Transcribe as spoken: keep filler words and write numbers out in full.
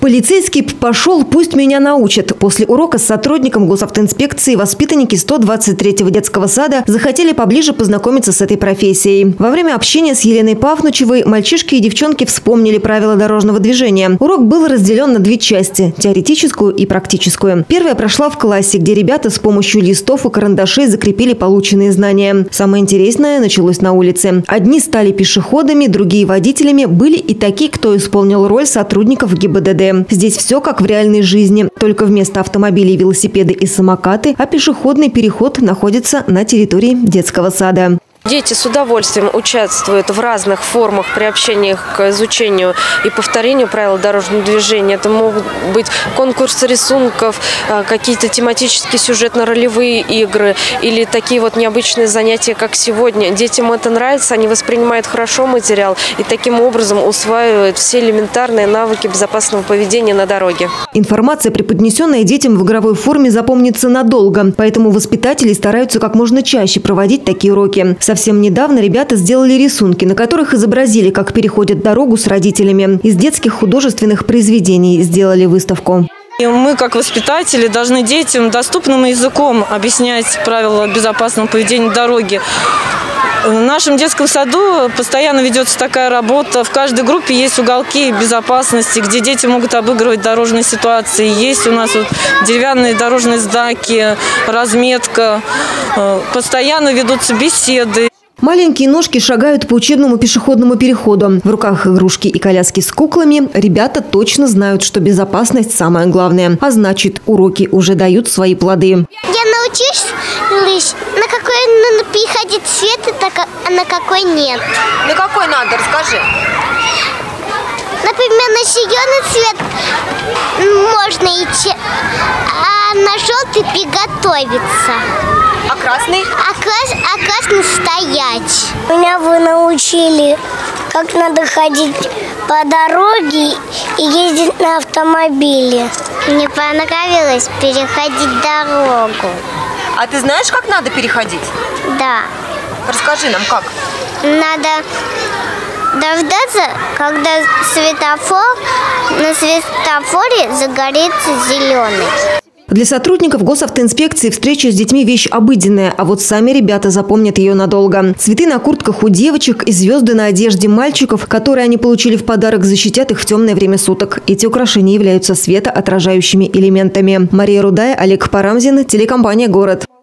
Полицейский пошел, пусть меня научат. После урока с сотрудником госавтоинспекции воспитанники сто двадцать третьего детского сада захотели поближе познакомиться с этой профессией. Во время общения с Еленой Павнучевой мальчишки и девчонки вспомнили правила дорожного движения. Урок был разделен на две части – теоретическую и практическую. Первая прошла в классе, где ребята с помощью листов и карандашей закрепили полученные знания. Самое интересное началось на улице. Одни стали пешеходами, другие – водителями. Были и такие, кто исполнил роль сотрудников ГИБДД. Здесь все как в реальной жизни. Только вместо автомобилей, велосипеды и самокаты, а пешеходный переход находится на территории детского сада. Дети с удовольствием участвуют в разных формах приобщения к изучению и повторению правил дорожного движения. Это могут быть конкурсы рисунков, какие-то тематические сюжетно-ролевые игры или такие вот необычные занятия, как сегодня. Детям это нравится, они воспринимают хорошо материал и таким образом усваивают все элементарные навыки безопасного поведения на дороге. Информация, преподнесенная детям в игровой форме, запомнится надолго, поэтому воспитатели стараются как можно чаще проводить такие уроки. Совсем недавно ребята сделали рисунки, на которых изобразили, как переходят дорогу с родителями. Из детских художественных произведений сделали выставку. И мы, как воспитатели, должны детям доступным языком объяснять правила безопасного поведения на дороге. В нашем детском саду постоянно ведется такая работа. В каждой группе есть уголки безопасности, где дети могут обыгрывать дорожные ситуации. Есть у нас вот деревянные дорожные знаки, разметка. Постоянно ведутся беседы. Маленькие ножки шагают по учебному пешеходному переходу. В руках игрушки и коляски с куклами. Ребята точно знают, что безопасность самое главное. А значит, уроки уже дают свои плоды. Я научилась, на какой надо переходить цвет, а на какой нет. На какой надо? Расскажи. Например, на зеленый цвет можно идти, а на желтый приготовиться. А красный? А, крас, а красный стоять. Меня вы научили, как надо ходить по дороге и ездить на автомобиле. Мне понравилось переходить дорогу. А ты знаешь, как надо переходить? Да. Расскажи нам, как. Надо дождаться, когда светофор, на светофоре загорится зеленый. Для сотрудников госавтоинспекции встреча с детьми – вещь обыденная, а вот сами ребята запомнят ее надолго. Цветы на куртках у девочек и звезды на одежде мальчиков, которые они получили в подарок, защитят их в темное время суток. Эти украшения являются светоотражающими элементами. Мария Рудая, Олег Парамзин, телекомпания «Город».